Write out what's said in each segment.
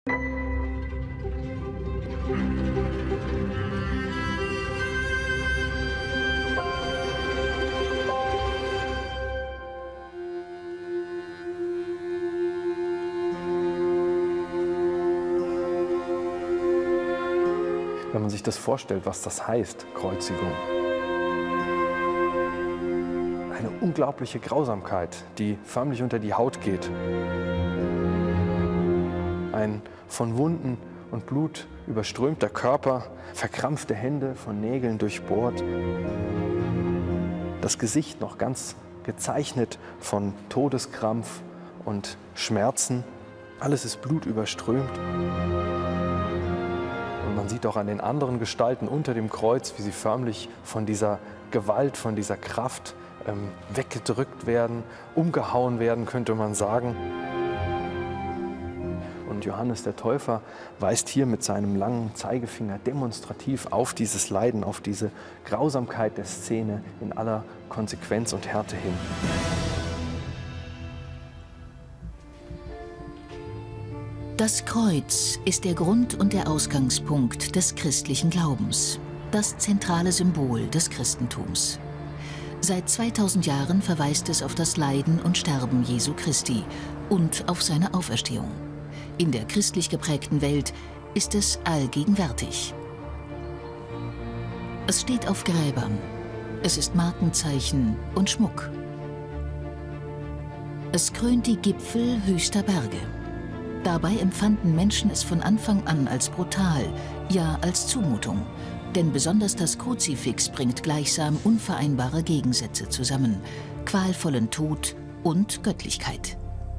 Wenn man sich das vorstellt, was das heißt, Kreuzigung. Eine unglaubliche Grausamkeit, die förmlich unter die Haut geht. Ein von Wunden und Blut überströmter Körper, verkrampfte Hände, von Nägeln durchbohrt. Das Gesicht noch ganz gezeichnet von Todeskrampf und Schmerzen. Alles ist blutüberströmt. Und man sieht auch an den anderen Gestalten unter dem Kreuz, wie sie förmlich von dieser Gewalt, von dieser Kraft weggedrückt werden, umgehauen werden, könnte man sagen. Und Johannes der Täufer weist hier mit seinem langen Zeigefinger demonstrativ auf dieses Leiden, auf diese Grausamkeit der Szene in aller Konsequenz und Härte hin. Das Kreuz ist der Grund- und der Ausgangspunkt des christlichen Glaubens, das zentrale Symbol des Christentums. Seit 2000 Jahren verweist es auf das Leiden und Sterben Jesu Christi und auf seine Auferstehung. In der christlich geprägten Welt ist es allgegenwärtig. Es steht auf Gräbern, es ist Markenzeichen und Schmuck. Es krönt die Gipfel höchster Berge. Dabei empfanden Menschen es von Anfang an als brutal, ja als Zumutung. Denn besonders das Kruzifix bringt gleichsam unvereinbare Gegensätze zusammen: qualvollen Tod und Göttlichkeit.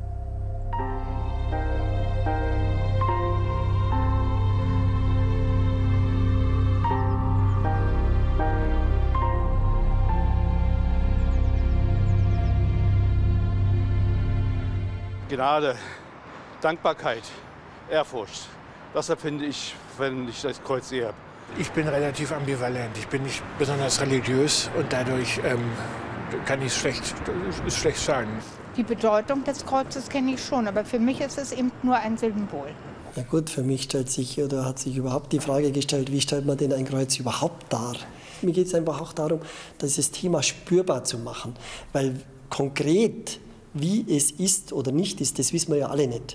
Gnade, Dankbarkeit, Ehrfurcht. Das empfinde ich, wenn ich das Kreuz sehe. Ich bin relativ ambivalent. Ich bin nicht besonders religiös und dadurch kann ich es schlecht sagen. Die Bedeutung des Kreuzes kenne ich schon, aber für mich ist es eben nur ein Symbol. Ja gut, für mich stellt sich oder hat sich überhaupt die Frage gestellt, wie stellt man denn ein Kreuz überhaupt dar? Mir geht es einfach auch darum, dieses Thema spürbar zu machen, weil konkret, wie es ist oder nicht ist, das wissen wir ja alle nicht.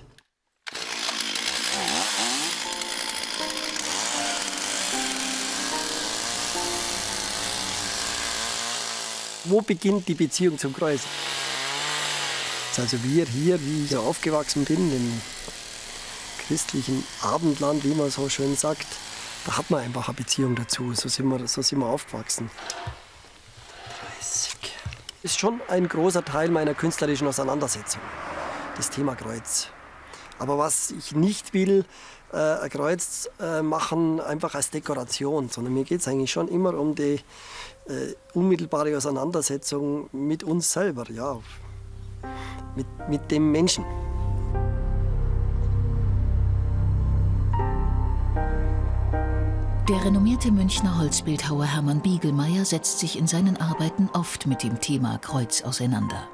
Wo beginnt die Beziehung zum Kreuz? Also wir hier, wie ich so aufgewachsen bin, im christlichen Abendland, wie man so schön sagt, da hat man einfach eine Beziehung dazu. So sind wir aufgewachsen. 30. Ist schon ein großer Teil meiner künstlerischen Auseinandersetzung, das Thema Kreuz. Aber was ich nicht will, ein Kreuz machen einfach als Dekoration, sondern mir geht es eigentlich schon immer um die unmittelbare Auseinandersetzung mit uns selber, ja, mit dem Menschen. Der renommierte Münchner Holzbildhauer Hermann Biegelmeier setzt sich in seinen Arbeiten oft mit dem Thema Kreuz auseinander.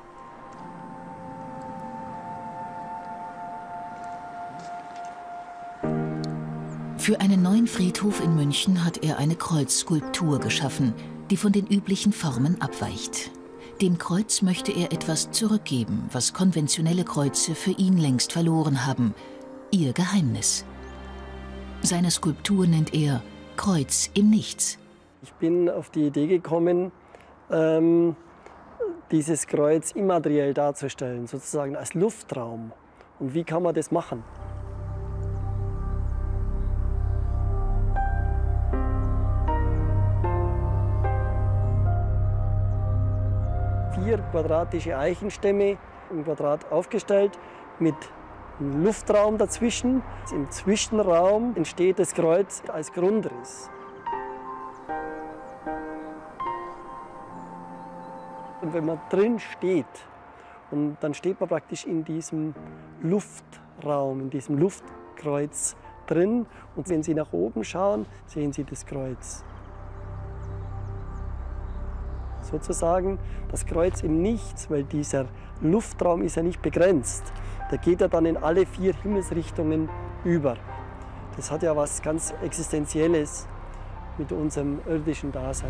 Für einen neuen Friedhof in München hat er eine Kreuzskulptur geschaffen, die von den üblichen Formen abweicht. Dem Kreuz möchte er etwas zurückgeben, was konventionelle Kreuze für ihn längst verloren haben: ihr Geheimnis. Seine Skulptur nennt er Kreuz im Nichts. Ich bin auf die Idee gekommen, dieses Kreuz immateriell darzustellen, sozusagen als Luftraum. Und wie kann man das machen? Vier quadratische Eichenstämme im Quadrat aufgestellt mit einem Luftraum dazwischen. Im Zwischenraum entsteht das Kreuz als Grundriss. Und wenn man drin steht, und dann steht man praktisch in diesem Luftraum, in diesem Luftkreuz drin. Und wenn Sie nach oben schauen, sehen Sie das Kreuz. Sozusagen das Kreuz im Nichts, weil dieser Luftraum ist ja nicht begrenzt. Der geht ja dann in alle vier Himmelsrichtungen über. Das hat ja was ganz Existenzielles mit unserem irdischen Dasein.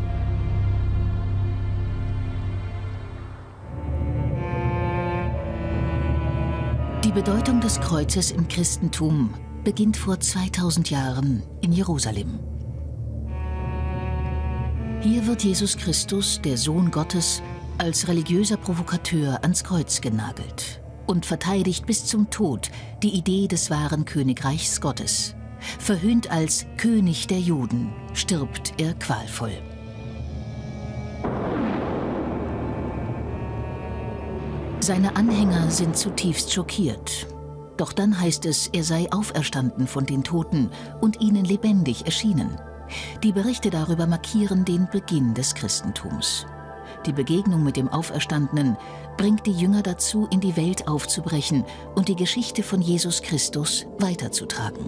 Die Bedeutung des Kreuzes im Christentum beginnt vor 2000 Jahren in Jerusalem. Hier wird Jesus Christus, der Sohn Gottes, als religiöser Provokateur ans Kreuz genagelt und verteidigt bis zum Tod die Idee des wahren Königreichs Gottes. Verhöhnt als König der Juden, stirbt er qualvoll. Seine Anhänger sind zutiefst schockiert. Doch dann heißt es, er sei auferstanden von den Toten und ihnen lebendig erschienen. Die Berichte darüber markieren den Beginn des Christentums. Die Begegnung mit dem Auferstandenen bringt die Jünger dazu, in die Welt aufzubrechen und die Geschichte von Jesus Christus weiterzutragen.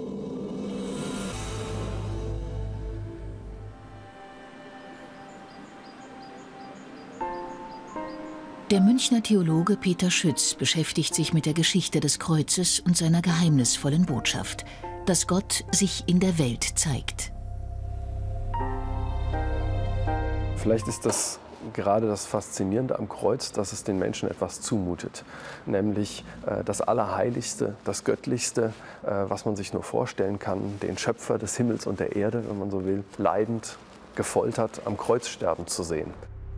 Der Münchner Theologe Peter Schütz beschäftigt sich mit der Geschichte des Kreuzes und seiner geheimnisvollen Botschaft, dass Gott sich in der Welt zeigt. Vielleicht ist das gerade das Faszinierende am Kreuz, dass es den Menschen etwas zumutet. Nämlich das Allerheiligste, das Göttlichste, was man sich nur vorstellen kann, den Schöpfer des Himmels und der Erde, wenn man so will, leidend, gefoltert am Kreuz sterben zu sehen.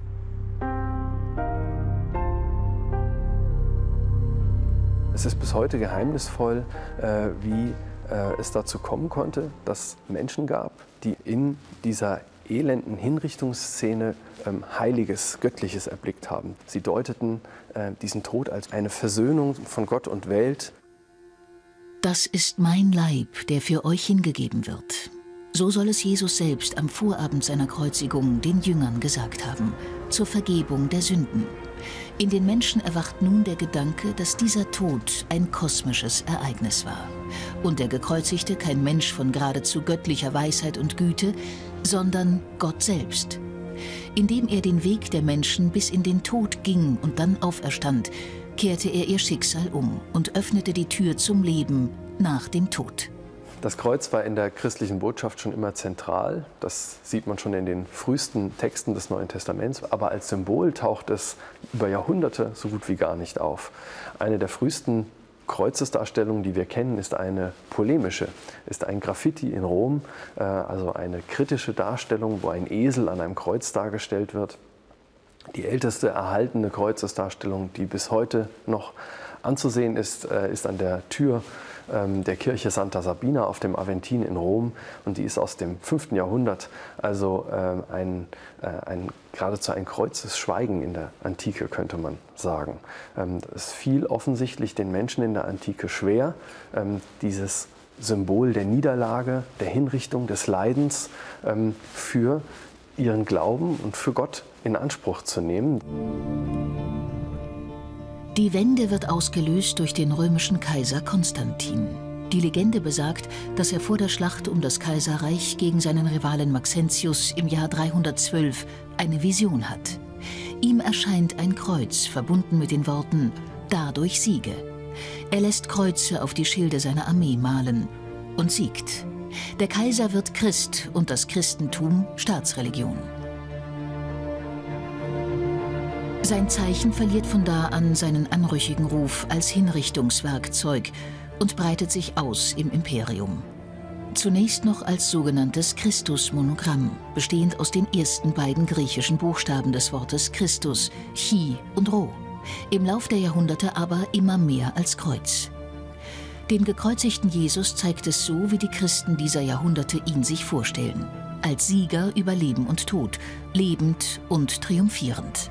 Es ist bis heute geheimnisvoll, wie es dazu kommen konnte, dass Menschen gab, die in dieser elenden Hinrichtungsszene Heiliges, Göttliches erblickt haben. Sie deuteten diesen Tod als eine Versöhnung von Gott und Welt. Das ist mein Leib, der für euch hingegeben wird. So soll es Jesus selbst am Vorabend seiner Kreuzigung den Jüngern gesagt haben, zur Vergebung der Sünden. In den Menschen erwacht nun der Gedanke, dass dieser Tod ein kosmisches Ereignis war und der Gekreuzigte kein Mensch von geradezu göttlicher Weisheit und Güte, sondern Gott selbst. Indem er den Weg der Menschen bis in den Tod ging und dann auferstand, kehrte er ihr Schicksal um und öffnete die Tür zum Leben nach dem Tod. Das Kreuz war in der christlichen Botschaft schon immer zentral. Das sieht man schon in den frühesten Texten des Neuen Testaments. Aber als Symbol taucht es über Jahrhunderte so gut wie gar nicht auf. Eine der frühesten Kreuzesdarstellungen, die wir kennen, ist eine polemische, ist ein Graffiti in Rom, also eine kritische Darstellung, wo ein Esel an einem Kreuz dargestellt wird. Die älteste erhaltene Kreuzesdarstellung, die bis heute noch anzusehen ist, ist an der Tür der Kirche Santa Sabina auf dem Aventin in Rom, und die ist aus dem 5. Jahrhundert, also geradezu ein Kreuzesschweigen in der Antike, könnte man sagen. Es fiel offensichtlich den Menschen in der Antike schwer, dieses Symbol der Niederlage, der Hinrichtung, des Leidens für ihren Glauben und für Gott in Anspruch zu nehmen. Die Wende wird ausgelöst durch den römischen Kaiser Konstantin. Die Legende besagt, dass er vor der Schlacht um das Kaiserreich gegen seinen Rivalen Maxentius im Jahr 312 eine Vision hat. Ihm erscheint ein Kreuz, verbunden mit den Worten „Dadurch siege". Er lässt Kreuze auf die Schilde seiner Armee malen und siegt. Der Kaiser wird Christ und das Christentum Staatsreligion. Sein Zeichen verliert von da an seinen anrüchigen Ruf als Hinrichtungswerkzeug und breitet sich aus im Imperium. Zunächst noch als sogenanntes Christusmonogramm, bestehend aus den ersten beiden griechischen Buchstaben des Wortes Christus, Chi und Rho. Im Lauf der Jahrhunderte aber immer mehr als Kreuz. Den gekreuzigten Jesus zeigt es so, wie die Christen dieser Jahrhunderte ihn sich vorstellen. Als Sieger über Leben und Tod, lebend und triumphierend.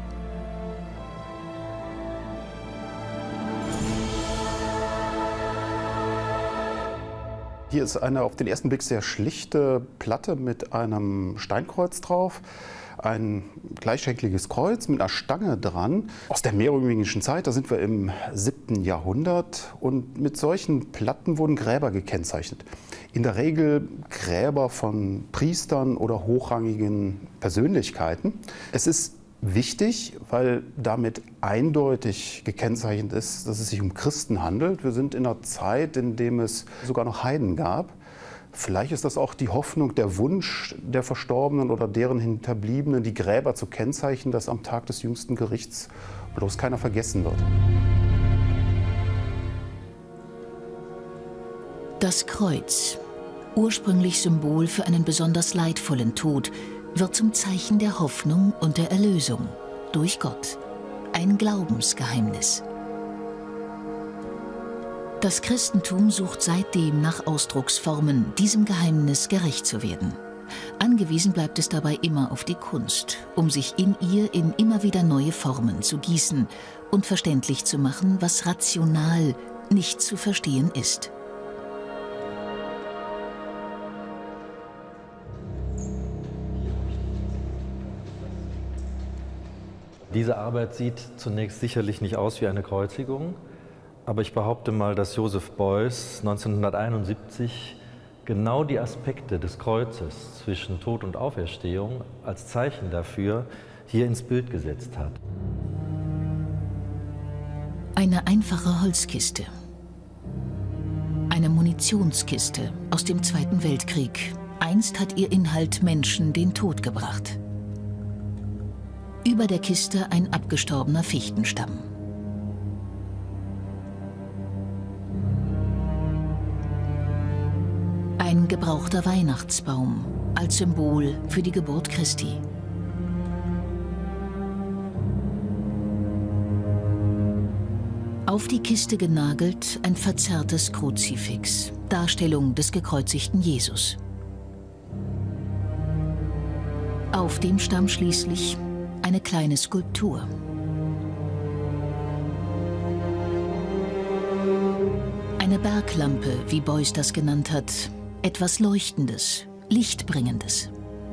Hier ist eine auf den ersten Blick sehr schlichte Platte mit einem Steinkreuz drauf. Ein gleichschenkliges Kreuz mit einer Stange dran. Aus der merovingischen Zeit, da sind wir im 7. Jahrhundert. Und mit solchen Platten wurden Gräber gekennzeichnet. In der Regel Gräber von Priestern oder hochrangigen Persönlichkeiten. Es ist wichtig, weil damit eindeutig gekennzeichnet ist, dass es sich um Christen handelt. Wir sind in einer Zeit, in der es sogar noch Heiden gab. Vielleicht ist das auch die Hoffnung, der Wunsch der Verstorbenen oder deren Hinterbliebenen, die Gräber zu kennzeichnen, dass am Tag des jüngsten Gerichts bloß keiner vergessen wird. Das Kreuz, ursprünglich Symbol für einen besonders leidvollen Tod, wird zum Zeichen der Hoffnung und der Erlösung durch Gott. Ein Glaubensgeheimnis. Das Christentum sucht seitdem nach Ausdrucksformen, diesem Geheimnis gerecht zu werden. Angewiesen bleibt es dabei immer auf die Kunst, um sich in ihr in immer wieder neue Formen zu gießen und verständlich zu machen, was rational nicht zu verstehen ist. Diese Arbeit sieht zunächst sicherlich nicht aus wie eine Kreuzigung, aber ich behaupte mal, dass Joseph Beuys 1971 genau die Aspekte des Kreuzes zwischen Tod und Auferstehung als Zeichen dafür hier ins Bild gesetzt hat. Eine einfache Holzkiste. Eine Munitionskiste aus dem Zweiten Weltkrieg. Einst hat ihr Inhalt Menschen den Tod gebracht. Über der Kiste ein abgestorbener Fichtenstamm. Ein gebrauchter Weihnachtsbaum als Symbol für die Geburt Christi. Auf die Kiste genagelt ein verzerrtes Kruzifix, Darstellung des gekreuzigten Jesus. Auf dem Stamm schließlich eine kleine Skulptur. Eine Berglampe, wie Beuys das genannt hat, etwas Leuchtendes, Lichtbringendes.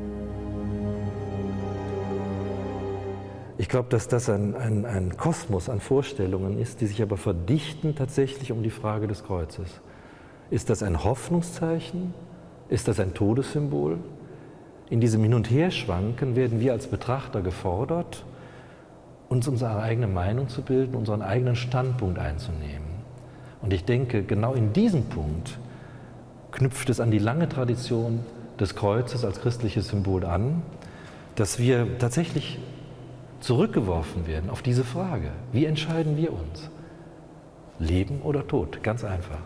Ich glaube, dass das ein Kosmos an Vorstellungen ist, die sich aber verdichten tatsächlich um die Frage des Kreuzes. Ist das ein Hoffnungszeichen? Ist das ein Todessymbol? In diesem Hin- und Herschwanken werden wir als Betrachter gefordert, uns unsere eigene Meinung zu bilden, unseren eigenen Standpunkt einzunehmen. Und ich denke, genau in diesem Punkt knüpft es an die lange Tradition des Kreuzes als christliches Symbol an, dass wir tatsächlich zurückgeworfen werden auf diese Frage. Wie entscheiden wir uns? Leben oder Tod? Ganz einfach.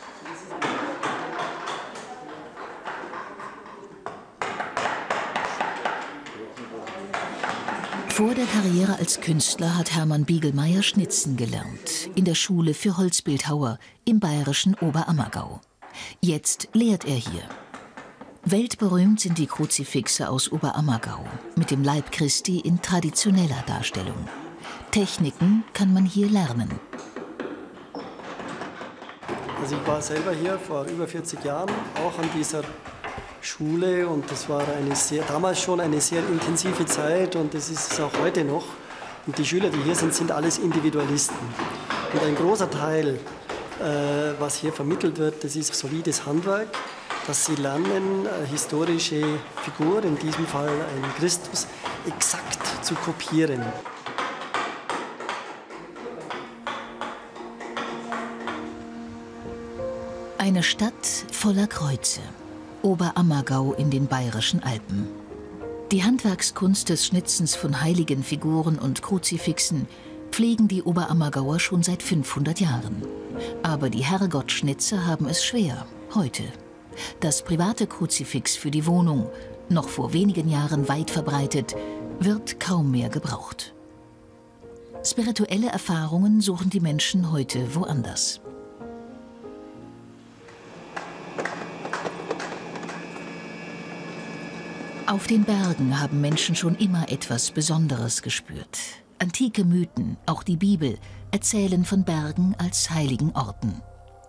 Vor der Karriere als Künstler hat Hermann Biegelmeier Schnitzen gelernt, in der Schule für Holzbildhauer im bayerischen Oberammergau. Jetzt lehrt er hier. Weltberühmt sind die Kruzifixe aus Oberammergau mit dem Leib Christi in traditioneller Darstellung. Techniken kann man hier lernen. Also ich war selber hier vor über 40 Jahren, auch an dieser Schule, und das war damals schon eine sehr intensive Zeit, und das ist es auch heute noch. Und die Schüler, die hier sind, sind alles Individualisten. Und ein großer Teil, was hier vermittelt wird, das ist solides Handwerk, dass sie lernen, historische Figuren, in diesem Fall einen Christus, exakt zu kopieren. Eine Stadt voller Kreuze. Oberammergau in den Bayerischen Alpen. Die Handwerkskunst des Schnitzens von heiligen Figuren und Kruzifixen pflegen die Oberammergauer schon seit 500 Jahren. Aber die Herrgottschnitzer haben es schwer, heute. Das private Kruzifix für die Wohnung, noch vor wenigen Jahren weit verbreitet, wird kaum mehr gebraucht. Spirituelle Erfahrungen suchen die Menschen heute woanders. Auf den Bergen haben Menschen schon immer etwas Besonderes gespürt. Antike Mythen, auch die Bibel, erzählen von Bergen als heiligen Orten.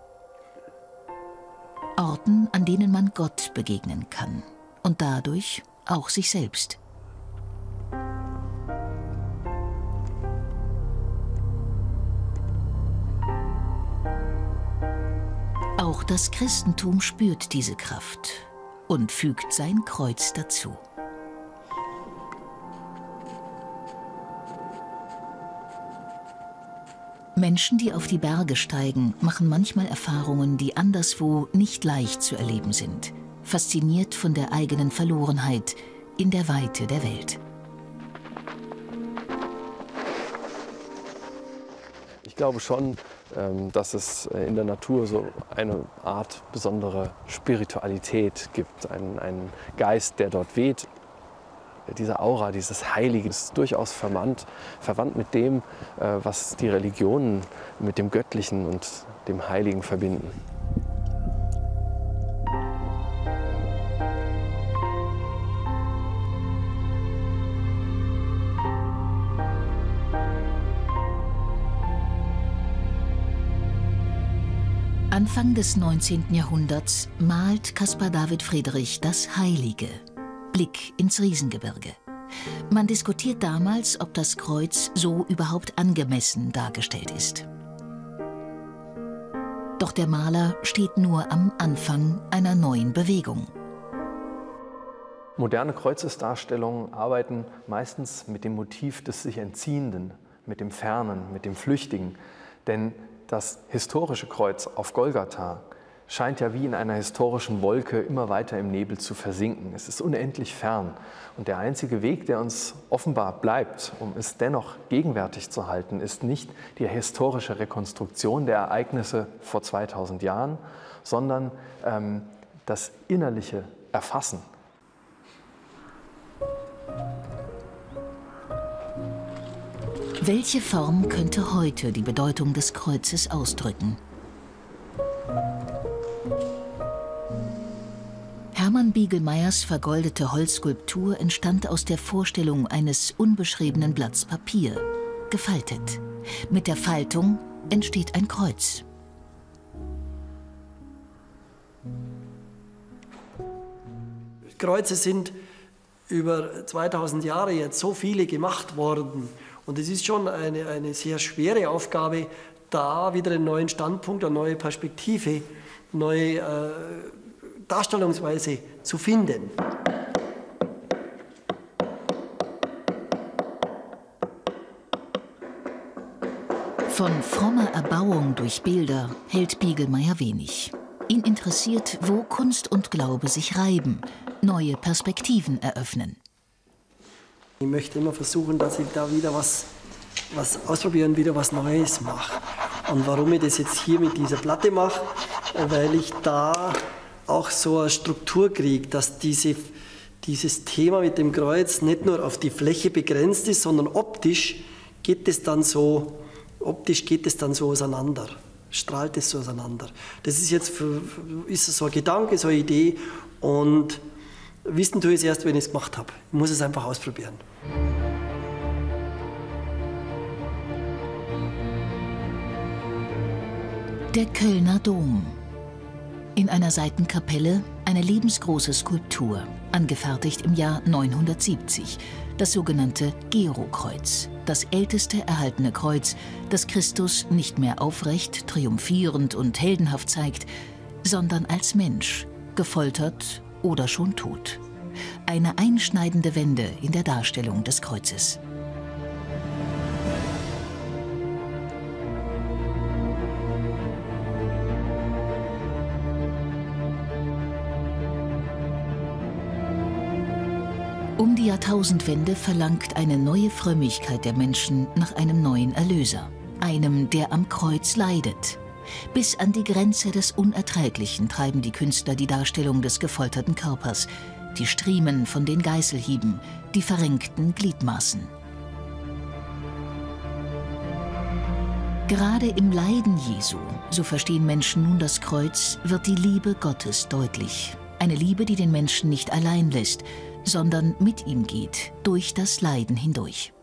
Orten, an denen man Gott begegnen kann und dadurch auch sich selbst. Auch das Christentum spürt diese Kraft und fügt sein Kreuz dazu. Menschen, die auf die Berge steigen, machen manchmal Erfahrungen, die anderswo nicht leicht zu erleben sind. Fasziniert von der eigenen Verlorenheit in der Weite der Welt. Ich glaube schon, dass es in der Natur so eine Art besondere Spiritualität gibt, einen Geist, der dort weht. Diese Aura, dieses Heilige ist durchaus verwandt mit dem, was die Religionen mit dem Göttlichen und dem Heiligen verbinden. Anfang des 19. Jahrhunderts malt Caspar David Friedrich das Heilige. Blick ins Riesengebirge. Man diskutiert damals, ob das Kreuz so überhaupt angemessen dargestellt ist. Doch der Maler steht nur am Anfang einer neuen Bewegung. Moderne Kreuzesdarstellungen arbeiten meistens mit dem Motiv des sich Entziehenden, mit dem Fernen, mit dem Flüchtigen. Denn das historische Kreuz auf Golgatha scheint ja wie in einer historischen Wolke immer weiter im Nebel zu versinken. Es ist unendlich fern. Und der einzige Weg, der uns offenbar bleibt, um es dennoch gegenwärtig zu halten, ist nicht die historische Rekonstruktion der Ereignisse vor 2000 Jahren, sondern das innerliche Erfassen. Welche Form könnte heute die Bedeutung des Kreuzes ausdrücken? Hermann Biegelmeyers vergoldete Holzskulptur entstand aus der Vorstellung eines unbeschriebenen Blatts Papier, gefaltet. Mit der Faltung entsteht ein Kreuz. Kreuze sind über 2000 Jahre jetzt so viele gemacht worden. Und es ist schon eine sehr schwere Aufgabe, da wieder einen neuen Standpunkt, eine neue Perspektive, neue Darstellungsweise zu finden. Von frommer Erbauung durch Bilder hält Biegelmeyer wenig. Ihn interessiert, wo Kunst und Glaube sich reiben, neue Perspektiven eröffnen. Ich möchte immer versuchen, dass ich da wieder was ausprobieren, wieder was Neues mache. Und warum ich das jetzt hier mit dieser Platte mache, weil ich da auch so eine Struktur kriege, dass dieses Thema mit dem Kreuz nicht nur auf die Fläche begrenzt ist, sondern optisch geht es dann so auseinander, strahlt es so auseinander. Das ist jetzt ist so ein Gedanke, so eine Idee und wissen tue ich es erst, wenn ich es gemacht habe. Ich muss es einfach ausprobieren. Der Kölner Dom. In einer Seitenkapelle eine lebensgroße Skulptur, angefertigt im Jahr 970, das sogenannte Gero-Kreuz, das älteste erhaltene Kreuz, das Christus nicht mehr aufrecht, triumphierend und heldenhaft zeigt, sondern als Mensch, gefoltert oder schon tot. Eine einschneidende Wende in der Darstellung des Kreuzes. Um die Jahrtausendwende verlangt eine neue Frömmigkeit der Menschen nach einem neuen Erlöser, einem, der am Kreuz leidet. Bis an die Grenze des Unerträglichen treiben die Künstler die Darstellung des gefolterten Körpers, die Striemen von den Geißelhieben, die verrenkten Gliedmaßen. Gerade im Leiden Jesu, so verstehen Menschen nun das Kreuz, wird die Liebe Gottes deutlich. Eine Liebe, die den Menschen nicht allein lässt, sondern mit ihm geht, durch das Leiden hindurch.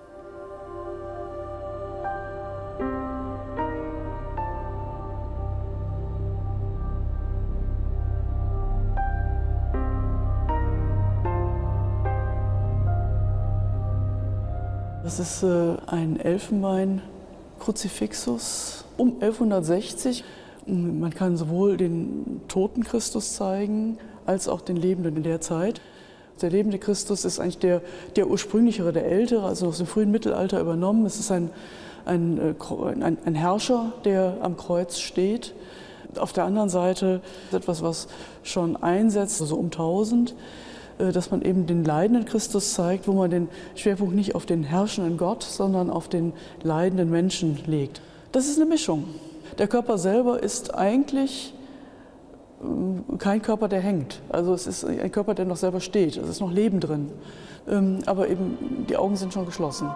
Das ist ein Elfenbein-Kruzifixus um 1160. Man kann sowohl den toten Christus zeigen, als auch den Lebenden in der Zeit. Der lebende Christus ist eigentlich der ursprünglichere, der ältere, also aus dem frühen Mittelalter übernommen. Es ist ein ein Herrscher, der am Kreuz steht. Auf der anderen Seite etwas, was schon einsetzt, so um 1000, dass man eben den leidenden Christus zeigt, wo man den Schwerpunkt nicht auf den herrschenden Gott, sondern auf den leidenden Menschen legt. Das ist eine Mischung. Der Körper selber ist eigentlich kein Körper, der hängt. Also es ist ein Körper, der noch selber steht. Es ist noch Leben drin. Aber eben die Augen sind schon geschlossen.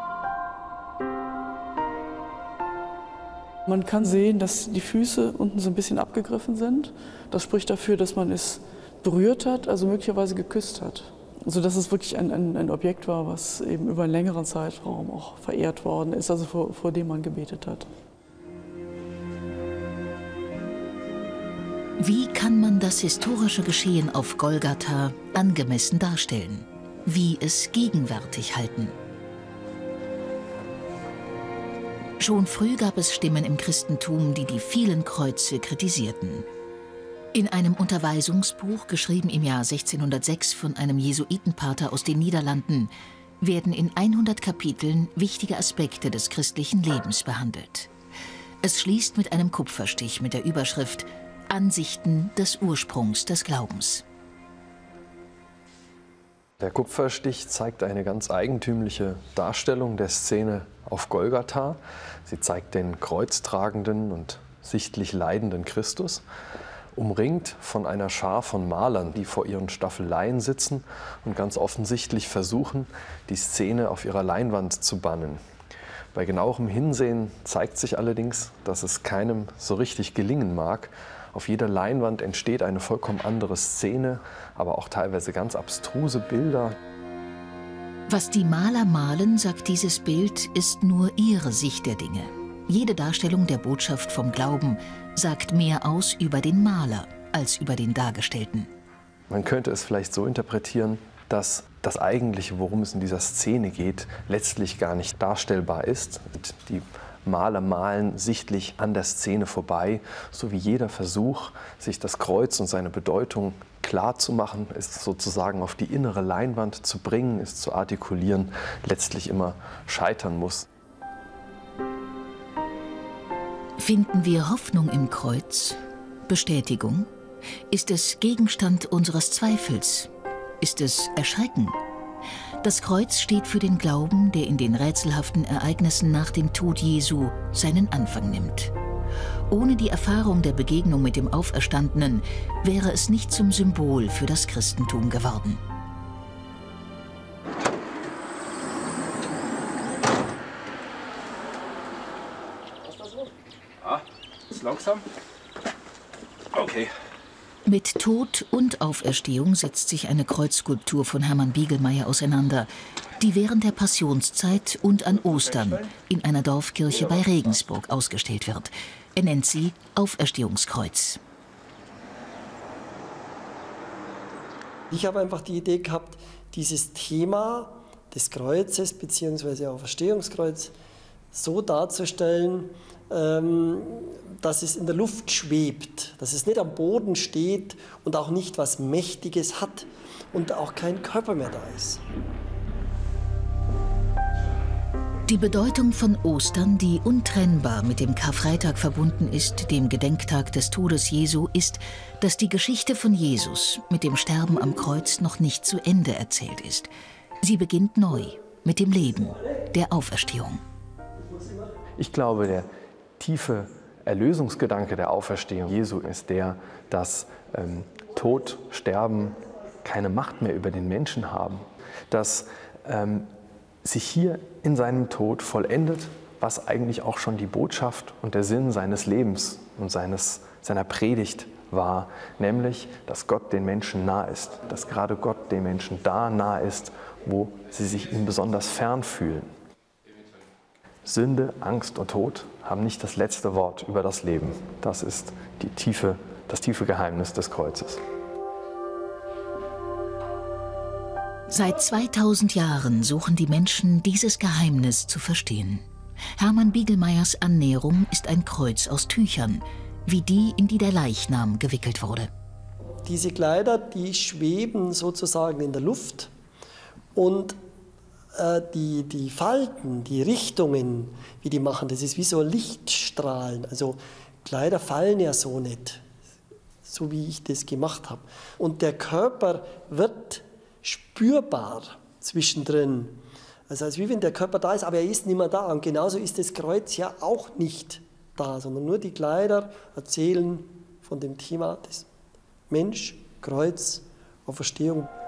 Man kann sehen, dass die Füße unten so ein bisschen abgegriffen sind. Das spricht dafür, dass man es berührt hat, also möglicherweise geküsst hat. Also dass es wirklich ein Objekt war, was eben über einen längeren Zeitraum auch verehrt worden ist, also vor dem man gebetet hat. Wie kann man das historische Geschehen auf Golgatha angemessen darstellen? Wie es gegenwärtig halten? Schon früh gab es Stimmen im Christentum, die die vielen Kreuze kritisierten. In einem Unterweisungsbuch, geschrieben im Jahr 1606 von einem Jesuitenpater aus den Niederlanden, werden in 100 Kapiteln wichtige Aspekte des christlichen Lebens behandelt. Es schließt mit einem Kupferstich mit der Überschrift »Ansichten des Ursprungs des Glaubens«. Der Kupferstich zeigt eine ganz eigentümliche Darstellung der Szene auf Golgatha. Sie zeigt den kreuztragenden und sichtlich leidenden Christus, umringt von einer Schar von Malern, die vor ihren Staffeleien sitzen und ganz offensichtlich versuchen, die Szene auf ihrer Leinwand zu bannen. Bei genauerem Hinsehen zeigt sich allerdings, dass es keinem so richtig gelingen mag. Auf jeder Leinwand entsteht eine vollkommen andere Szene, aber auch teilweise ganz abstruse Bilder. Was die Maler malen, sagt dieses Bild, ist nur ihre Sicht der Dinge. Jede Darstellung der Botschaft vom Glauben sagt mehr aus über den Maler als über den Dargestellten. Man könnte es vielleicht so interpretieren, dass das Eigentliche, worum es in dieser Szene geht, letztlich gar nicht darstellbar ist. Die Maler malen sichtlich an der Szene vorbei, so wie jeder Versuch, sich das Kreuz und seine Bedeutung klar zu machen, es sozusagen auf die innere Leinwand zu bringen, es zu artikulieren, letztlich immer scheitern muss. Finden wir Hoffnung im Kreuz? Bestätigung? Ist es Gegenstand unseres Zweifels? Ist es Erschrecken? Das Kreuz steht für den Glauben, der in den rätselhaften Ereignissen nach dem Tod Jesu seinen Anfang nimmt. Ohne die Erfahrung der Begegnung mit dem Auferstandenen wäre es nicht zum Symbol für das Christentum geworden. Ist langsam. Okay. Mit Tod und Auferstehung setzt sich eine Kreuzskulptur von Hermann Biegelmeier auseinander, die während der Passionszeit und an Ostern in einer Dorfkirche bei Regensburg ausgestellt wird. Er nennt sie Auferstehungskreuz. Ich habe einfach die Idee gehabt, dieses Thema des Kreuzes bzw. Auferstehungskreuz so darzustellen, dass es in der Luft schwebt, dass es nicht am Boden steht und auch nicht was Mächtiges hat und auch kein Körper mehr da ist. Die Bedeutung von Ostern, die untrennbar mit dem Karfreitag verbunden ist, dem Gedenktag des Todes Jesu, ist, dass die Geschichte von Jesus mit dem Sterben am Kreuz noch nicht zu Ende erzählt ist. Sie beginnt neu mit dem Leben, der Auferstehung. Ich glaube, der tiefe Erlösungsgedanke der Auferstehung Jesu ist der, dass Tod, Sterben keine Macht mehr über den Menschen haben. Dass sich hier in seinem Tod vollendet, was eigentlich auch schon die Botschaft und der Sinn seines Lebens und seiner Predigt war, nämlich, dass Gott den Menschen nah ist, dass gerade Gott den Menschen da nah ist, wo sie sich ihm besonders fern fühlen. Sünde, Angst und Tod haben nicht das letzte Wort über das Leben. Das ist das tiefe Geheimnis des Kreuzes. Seit 2000 Jahren suchen die Menschen, dieses Geheimnis zu verstehen. Hermann Biegelmeiers Annäherung ist ein Kreuz aus Tüchern, wie die, in die der Leichnam gewickelt wurde. Diese Kleider, die schweben sozusagen in der Luft und die Falten, die Richtungen, wie die machen, das ist wie so Lichtstrahlen. Also Kleider fallen ja so nicht, so wie ich das gemacht habe. Und der Körper wird spürbar zwischendrin. Also als wie wenn der Körper da ist, aber er ist nicht mehr da. Und genauso ist das Kreuz ja auch nicht da, sondern nur die Kleider erzählen von dem Thema des Mensch, Kreuz, Auferstehung.